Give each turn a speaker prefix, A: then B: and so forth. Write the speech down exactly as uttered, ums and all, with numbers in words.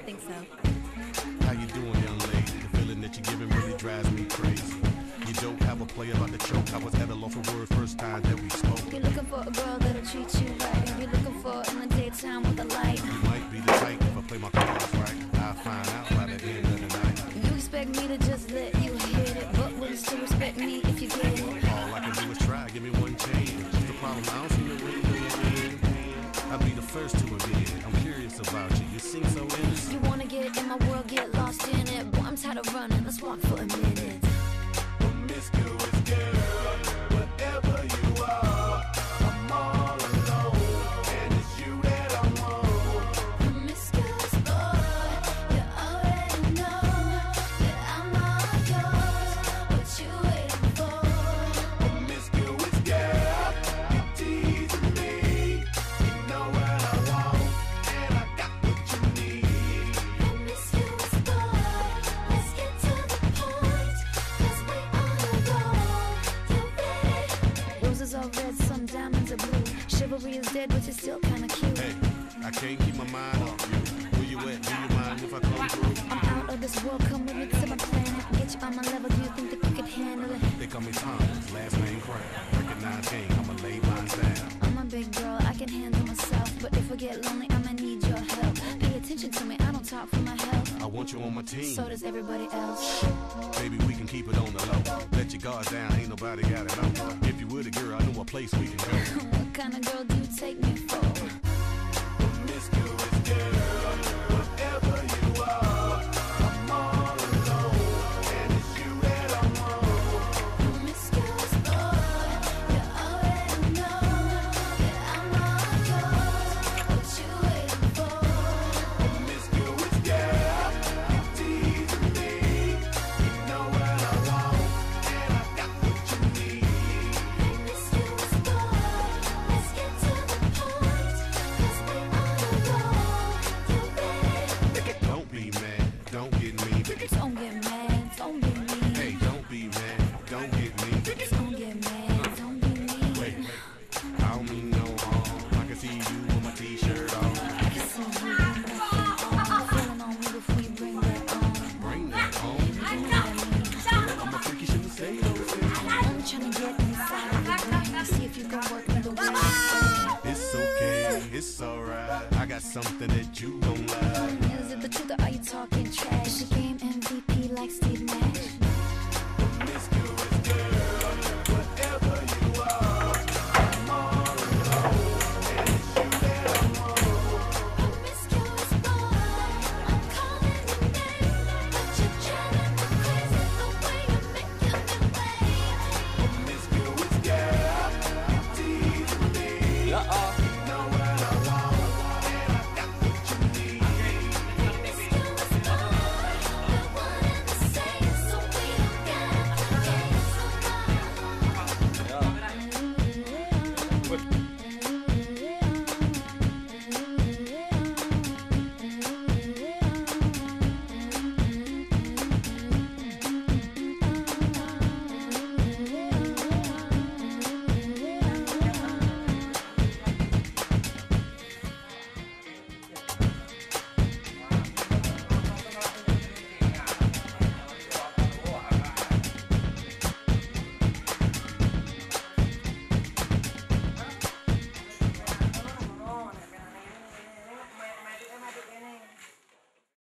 A: think so.
B: How you doing, young lady? The feeling that you're giving really drives me crazy. You don't have a play about the choke. I was at a loss for word first time that we spoke.
A: You're looking for a girl that'll treat you right. You're looking for in the daytime with a light.
B: You might be the type if I play my cards right. I'll find out by the end of the night.
A: You expect me to just let you hit it, but will you still respect me if you get it?
B: All I can do is try, give me one chance. The problem, I don't see the ring in. I'll be the first to admit it. I'm curious about you, you seem so innocent.
A: You wanna get in my world, get lost in it. Boy, I'm tired of running, let's walk for a minute.
B: Promiscuous girl, whatever you are, I'm all alone, and it's you that I want.
A: Promiscuous boy, you already know that I'm all yours. What you waiting for?
B: Promiscuous girl, you teasing me. You know what I want, and I got what you need.
A: Promiscuous boy, let's get to the point, 'cause we on the road. You ready? Roses are red, some diamonds are blue. Chivalry is dead, but you're still kinda cute.
B: Hey, I can't keep my mind off you. Where you at? Do you mind if I come through?
A: I'm out of this world, come with me to my planet. Get you on my level, do you think that you could handle it?
B: They call me Thomas, last name Crown. Recognize game, I'ma lay mine down.
A: I'm a big girl, I can handle myself. But if I get lonely, I'ma need your help. Pay attention to me, I don't talk for my health.
B: I want you on my team.
A: So does everybody else.
B: Baby, we can keep it on the low. Let your guard down, ain't nobody got it on. If you were the girl, I know a place we can go.
A: What kind of girl do you take me for?
B: Promiscuous girl, whatever you are, I'm all alone, and it's you that I want.
A: Promiscuous boy, you already know that I'm all yours. What you waiting for?
B: Promiscuous girl, you teasing me. You know what I want, and I got what you need.
A: Promiscuous boy, let's get to the point, 'cause we on the road. You ready?
B: Don't be mad, don't get me.
A: Don't get mad, don't be mean.
B: Hey, don't be mad, don't get me.
A: Don't get mad, don't be mean.
B: Wait, I don't mean no harm. I can see you with my t-shirt on.
A: I can see you bring that thing on. Feeling on me before you bring that on.
B: Bring that home.
A: You know what I mean?
B: I'm a freak, you shouldn't say those things.
A: I'm trying to get inside of your brain. See if you can work me the way you say.
B: It's okay, it's alright. I got something that you gon' like.